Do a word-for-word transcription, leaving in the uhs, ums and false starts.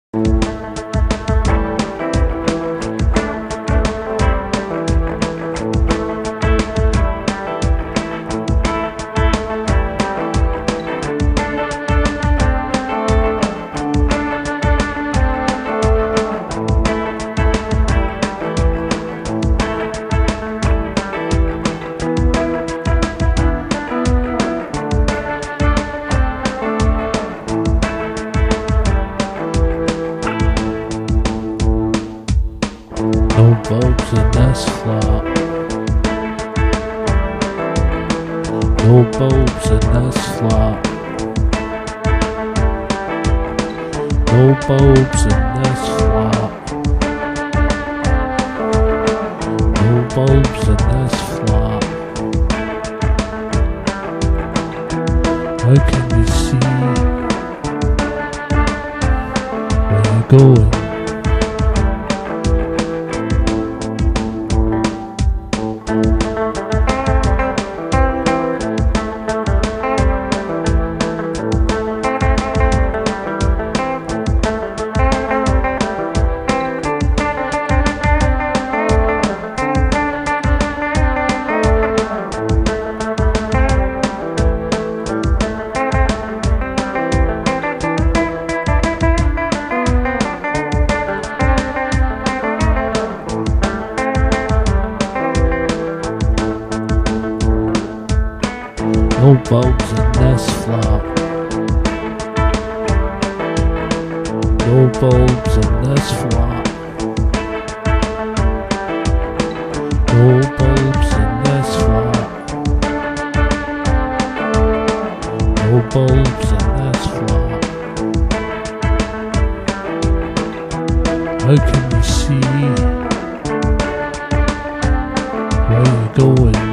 No bulbs in this flat. No bulbs in this flat. No bulbs in this flat. No bulbs in this flat. How can you see where you're going? No bulbs in this flat. No bulbs in this flat. No bulbs in this flat. No bulbs in this flat. How can you see where you're going?